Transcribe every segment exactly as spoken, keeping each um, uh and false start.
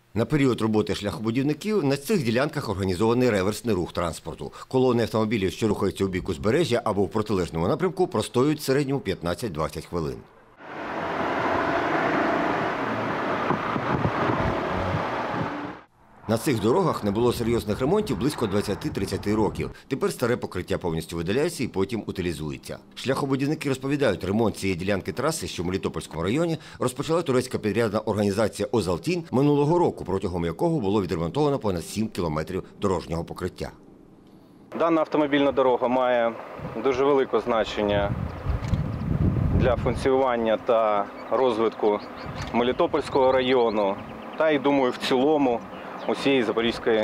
На період роботи шляхобудівників на цих ділянках організований реверсний рух транспорту. Колони автомобілів, що рухаються у бік узбережжя або в протилежному напрямку, простоюють в середньому п'ятнадцять-двадцять хвилин. На цих дорогах не було серйозних ремонтів близько двадцяти-тридцяти років. Тепер старе покриття повністю видаляється і потім утилізується. Шляхобудівники розповідають, ремонт цієї ділянки траси, що в Мелітопольському районі, розпочала турецька підрядна організація «Озалтін» минулого року, протягом якого було відремонтовано понад сім кілометрів дорожнього покриття. Дана автомобільна дорога має дуже велике значення для функціонування та розвитку Мелітопольського району та, і думаю, в цілому усієї Запорізької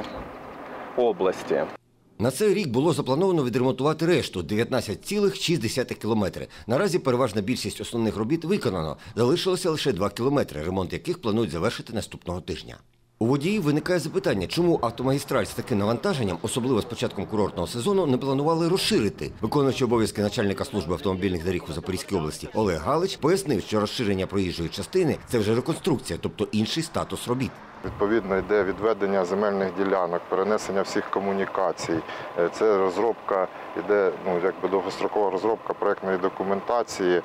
області. На цей рік було заплановано відремонтувати решту – дев'ятнадцять цілих шість десятих кілометри. Наразі переважна більшість основних робіт виконано. Залишилося лише два кілометри, ремонт яких планують завершити наступного тижня. У водіїв виникає запитання, чому автомагістраль з таким навантаженням, особливо з початком курортного сезону, не планували розширити. Виконуючий обов'язки начальника служби автомобільних доріг у Запорізькій області Олег Галич пояснив, що розширення проїжджої частини – це вже реконструкція, тобто інший статус робіт. Відповідно, йде відведення земельних ділянок, перенесення всіх комунікацій. Це розробка, йде ну, якби довгострокова розробка проєктної документації.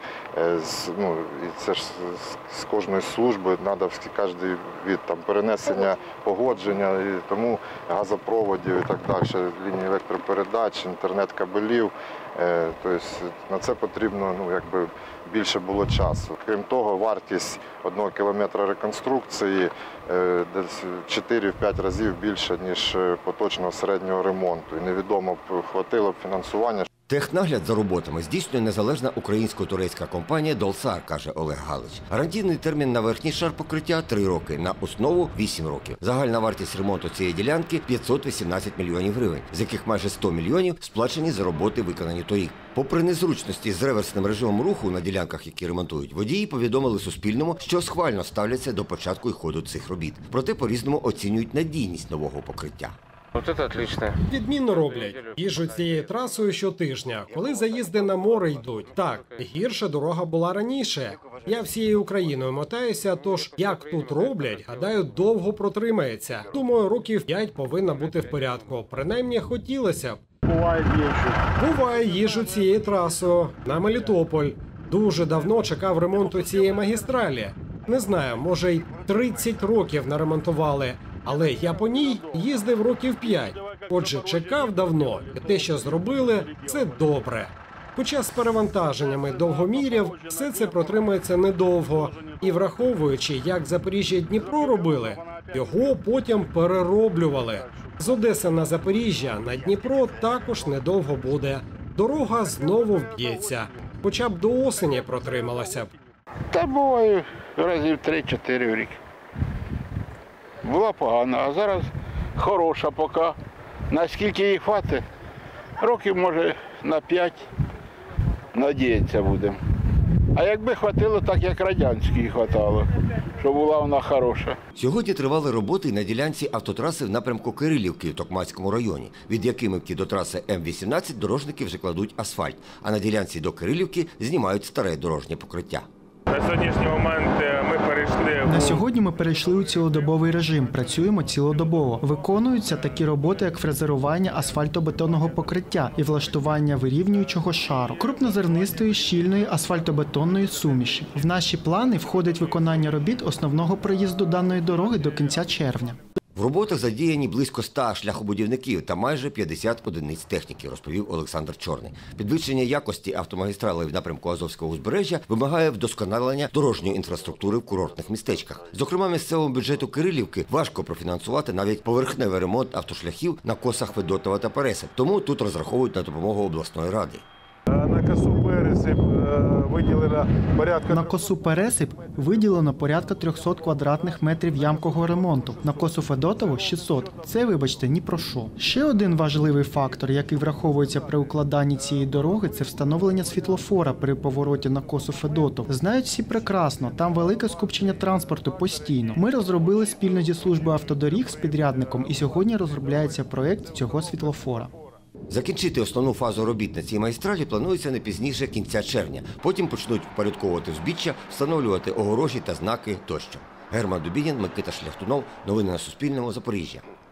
Ну, і це ж з кожної служби треба кожен від там, перенесення погодження, і тому газопроводів і так далі, лінії електропередач, інтернет-кабелів. Тобто на це потрібно ну, якби, більше було часу. Крім того, вартість одного кілометра реконструкції десь чотири-п'ять разів більше, ніж поточного середнього ремонту. І невідомо, хватило б фінансування. Технагляд за роботами здійснює незалежна українсько-турецька компанія «Долсар», каже Олег Галич. Гарантійний термін на верхній шар покриття – три роки, на основу – вісім років. Загальна вартість ремонту цієї ділянки – п'ятсот вісімнадцять мільйонів гривень, з яких майже сто мільйонів сплачені за роботи, виконані торік. Попри незручності з реверсним режимом руху на ділянках, які ремонтують, водії повідомили Суспільному, що схвально ставляться до початку і ходу цих робіт. Проте по-різному оцінюють надійність нового покриття. От це отлично. Відмінно роблять. Їжджу цією трасою щотижня, коли заїзди на море йдуть. Так, гірша дорога була раніше. Я всією Україною мотаюся, тож як тут роблять, гадаю, довго протримається. Думаю, років п'ять повинна бути в порядку. Принаймні, хотілося б. Буває їжджу. Буває їжджу цією трасою на Мелітополь. Дуже давно чекав ремонту цієї магістралі. Не знаю, може й тридцять років наремонтували. Але я по ній їздив років п'ять. Отже, чекав давно, і те, що зробили, це добре. Хоча з перевантаженнями довгомірів все це протримується недовго. І враховуючи, як Запоріжжя-Дніпро робили, його потім перероблювали. З Одеси на Запоріжжя на Дніпро також недовго буде. Дорога знову вб'ється. Хоча б до осені протрималася б. Та буває разів три-чотири в рік. Була погана, а зараз хороша поки. Наскільки їй хватить? Років, може, на п'ять, надіятися будемо. А якби хватило так, як радянській хватало, щоб була вона хороша. Сьогодні тривали роботи на ділянці автотраси в напрямку Кирилівки в Токмацькому районі. Від Якимівки до траси М вісімнадцять дорожники вже кладуть асфальт, а на ділянці до Кирилівки знімають старе дорожнє покриття. На сьогоднішній момент ми перейшли... На сьогодні ми перейшли у цілодобовий режим, працюємо цілодобово. Виконуються такі роботи, як фрезерування асфальтобетонного покриття і влаштування вирівнюючого шару, крупнозернистої щільної асфальтобетонної суміші. В наші плани входить виконання робіт основного проїзду даної дороги до кінця червня. В роботах задіяні близько ста шляхобудівників та майже п'ятдесят одиниць техніки, розповів Олександр Чорний. Підвищення якості автомагістралей в напрямку Азовського узбережжя вимагає вдосконалення дорожньої інфраструктури в курортних містечках. Зокрема, місцевому бюджету Кирилівки важко профінансувати навіть поверхневий ремонт автошляхів на косах Федотова та Пересип. Тому тут розраховують на допомогу обласної ради. На косу Пересип виділено порядка... На косу Пересип виділено порядка трьохсот квадратних метрів ямкового ремонту. На косу Федотову – шістсот. Це, вибачте, ні про що. Ще один важливий фактор, який враховується при укладанні цієї дороги – це встановлення світлофора при повороті на косу Федотов. Знають всі прекрасно, там велике скупчення транспорту постійно. Ми розробили спільно зі службою автодоріг з підрядником, і сьогодні розробляється проєкт цього світлофора. Закінчити основну фазу робіт на цій магістралі планується не пізніше кінця червня. Потім почнуть впорядковувати узбіччя, встановлювати огорожі та знаки тощо. Герман Дубінін, Микита Шляхтунов. Новини на Суспільному. Запоріжжя.